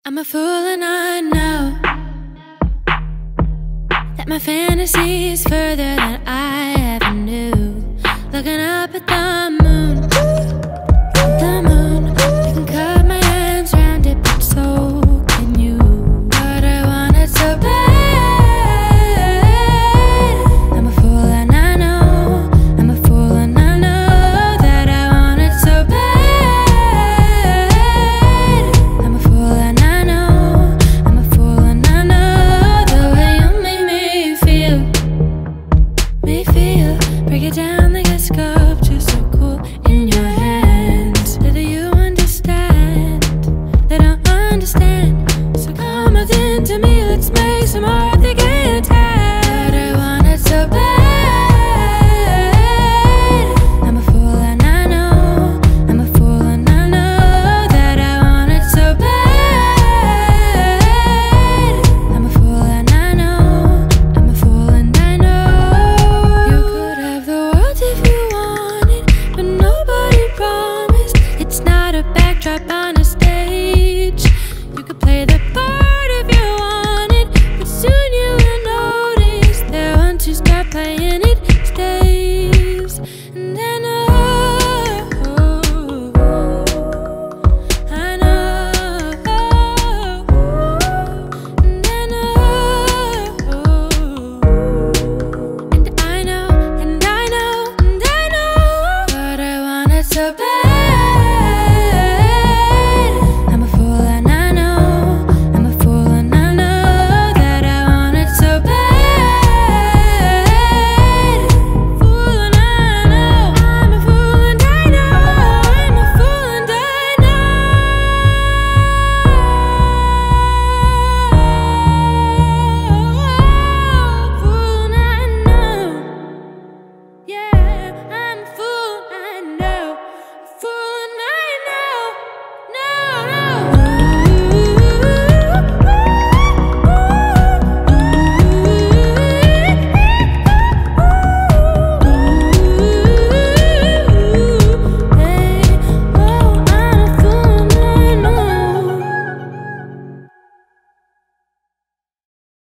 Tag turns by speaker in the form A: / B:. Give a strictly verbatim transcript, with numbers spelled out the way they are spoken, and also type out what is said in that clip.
A: I'm a fool and I know that my fantasy is further than I ever knew. Looking up at the moon, the moon, I can cut my hands around it, but so can you. But I want it so bad. I'm a fool and I know, I'm a fool and I know that I want it so bad. I'm a fool and I know, I'm a fool and I know the way you make me feel, me feel. Break it down like a sculpture so cool in your hands. Do you understand? They don't understand. So come on into me, let's make some more of the Gaytan. But I want it so bad. I'm a fool and I know, I'm a fool and I know that I want it so bad. I'm a fool and I know, I'm a fool and I know. You could have the world if you wanted, but nobody promised. It's not a backdrop on a stage. You could play the part if you wanted, but soon you will notice that once you start playing it stays. And I know, I know, and I know, and I know, and I know, and I know, but I want it so bad. I'm a fool and I know, I'm a fool and I know that I want it so bad. Fool and I know, I'm a fool and I know, I'm a fool and I know, fool and I know, yeah.